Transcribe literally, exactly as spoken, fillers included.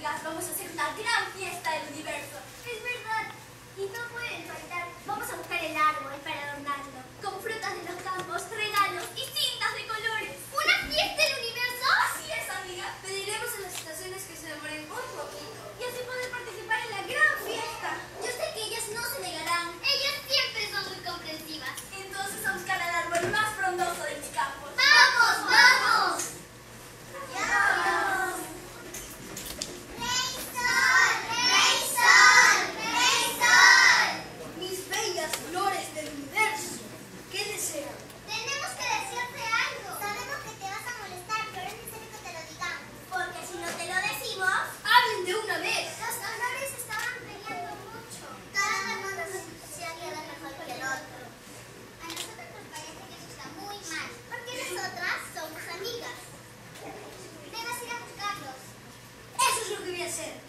chicas, vamos a hacer una gran fiesta del universo. Es verdad, y no pueden faltar. Vamos a buscar el árbol para adornarlo, con frutas de los campos, regalos y cintas de colores. ¿Una fiesta del universo? Así es, amiga. Pediremos a las estaciones que se demoren un poquito Y así poder participar en la gran fiesta. Yo sé que ellas no se negarán. Ellas siempre son muy comprensivas. Entonces a buscar al árbol más frondoso de mis campos. ¡Vamos, vamos! ¡Adiós! ¡Rey Sol! ¡Rey Sol! ¡Rey Sol! Mis bellas flores del universo, ¿qué desean? Tenemos que decirte algo. Sabemos que te vas a molestar, pero es necesario que te lo digamos. Porque si no te lo decimos... ¡Hablen de una vez! Los colores estaban peleando mucho. Cada uno de nosotros se queda mejor que el otro. A nosotros nos parece que eso está muy mal, porque nosotras somos amigas. Debes ir a buscarlos. Eso es lo que voy a hacer.